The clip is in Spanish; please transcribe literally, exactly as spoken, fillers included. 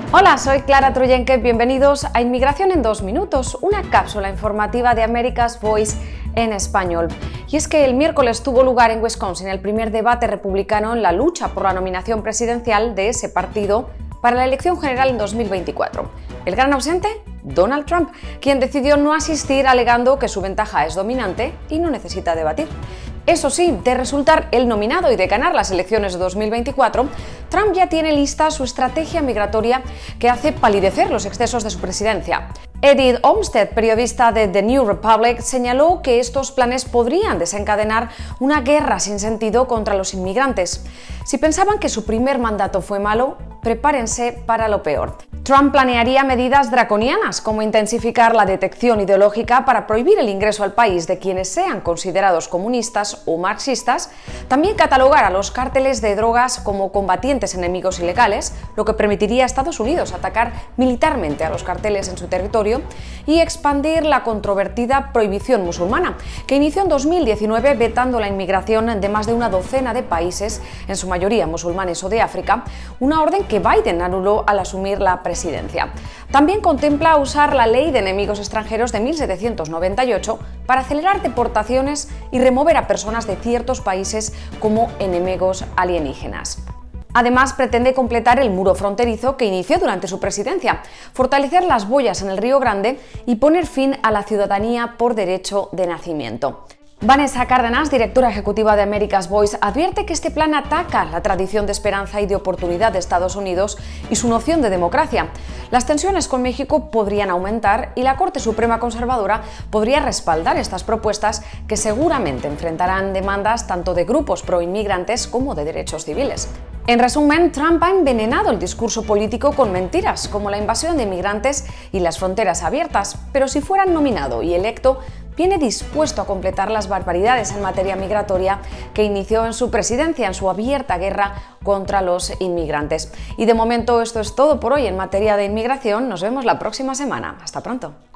Hola, soy Clara Troyenke, bienvenidos a Inmigración en dos minutos, una cápsula informativa de America's Voice en español. Y es que el miércoles tuvo lugar en Wisconsin el primer debate republicano en la lucha por la nominación presidencial de ese partido para la elección general en dos mil veinticuatro. El gran ausente, Donald Trump, quien decidió no asistir alegando que su ventaja es dominante y no necesita debatir. Eso sí, de resultar el nominado y de ganar las elecciones de dos mil veinticuatro, Trump ya tiene lista su estrategia migratoria que hace palidecer los excesos de su presidencia. Edith Olmsted, periodista de The New Republic, señaló que estos planes podrían desencadenar una guerra sin sentido contra los inmigrantes. Si pensaban que su primer mandato fue malo, prepárense para lo peor. Trump planearía medidas draconianas, como intensificar la detección ideológica para prohibir el ingreso al país de quienes sean considerados comunistas o marxistas, también catalogar a los cárteles de drogas como combatientes enemigos ilegales, lo que permitiría a Estados Unidos atacar militarmente a los carteles en su territorio, y expandir la controvertida prohibición musulmana, que inició en dos mil diecinueve vetando la inmigración de más de una docena de países, en su mayoría musulmanes o de África, una orden que Biden anuló al asumir la presidencia. También contempla usar la Ley de Enemigos Extranjeros de mil setecientos noventa y ocho para acelerar deportaciones y remover a personas de ciertos países como enemigos alienígenas. Además, pretende completar el muro fronterizo que inició durante su presidencia, fortalecer las boyas en el Río Grande y poner fin a la ciudadanía por derecho de nacimiento. Vanessa Cárdenas, directora ejecutiva de America's Voice, advierte que este plan ataca la tradición de esperanza y de oportunidad de Estados Unidos y su noción de democracia. Las tensiones con México podrían aumentar y la Corte Suprema Conservadora podría respaldar estas propuestas que seguramente enfrentarán demandas tanto de grupos pro-inmigrantes como de derechos civiles. En resumen, Trump ha envenenado el discurso político con mentiras como la invasión de inmigrantes y las fronteras abiertas, pero si fuera nominado y electo, viene dispuesto a completar las barbaridades en materia migratoria que inició en su presidencia, en su abierta guerra contra los inmigrantes. Y de momento esto es todo por hoy en materia de inmigración. Nos vemos la próxima semana. Hasta pronto.